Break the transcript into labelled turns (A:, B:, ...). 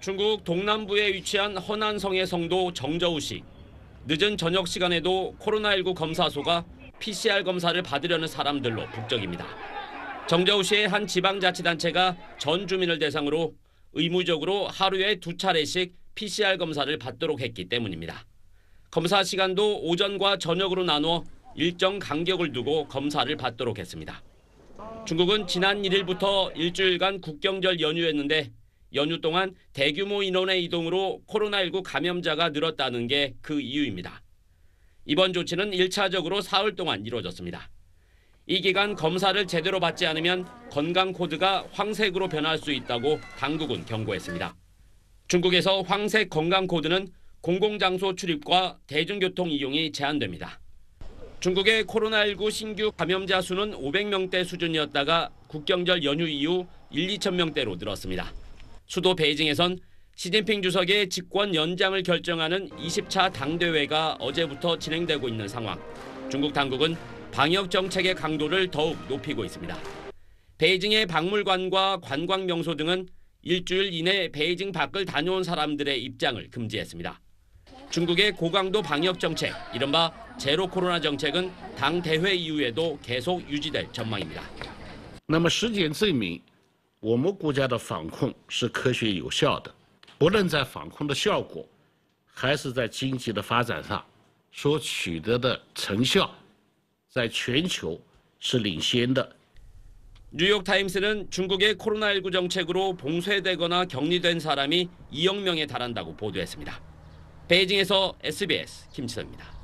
A: 중국 동남부에 위치한 허난성의 성도 정저우시. 늦은 저녁 시간에도 코로나19 검사소가 PCR 검사를 받으려는 사람들로 북적입니다. 정저우시의 한 지방자치단체가 전 주민을 대상으로 의무적으로 하루에 2차례씩 PCR 검사를 받도록 했기 때문입니다. 검사 시간도 오전과 저녁으로 나눠 일정 간격을 두고 검사를 받도록 했습니다. 중국은 지난 1일부터 일주일간 국경절 연휴였는데 연휴 동안 대규모 인원의 이동으로 코로나19 감염자가 늘었다는 게 그 이유입니다. 이번 조치는 1차적으로 사흘 동안 이루어졌습니다. 이 기간 검사를 제대로 받지 않으면 건강 코드가 황색으로 변할 수 있다고 당국은 경고했습니다. 중국에서 황색 건강 코드는 공공장소 출입과 대중교통 이용이 제한됩니다. 중국의 코로나19 신규 감염자 수는 500명대 수준이었다가 국경절 연휴 이후 2천 명대로 늘었습니다. 수도 베이징에선 시진핑 주석의 집권 연장을 결정하는 20차 당대회가 어제부터 진행되고 있는 상황. 중국 당국은 방역 정책의 강도를 더욱 높이고 있습니다. 베이징의 박물관과 관광 명소 등은 일주일 이내 베이징 밖을 다녀온 사람들의 입장을 금지했습니다. 중국의 고강도 방역 정책, 이른바 제로 코로나 정책은 당 대회 이후에도 계속 유지될 전망입니다.
B: 那么实践证明我们国家的防控是科学有效的，不论在防控的效果，还是在经济的发展上所取得的成效，在全球是领先的。
A: 뉴욕타임스는 중국의 코로나19 정책으로 봉쇄되거나 격리된 사람이 2억 명에 달한다고 보도했습니다. 베이징에서 SBS 김치서입니다.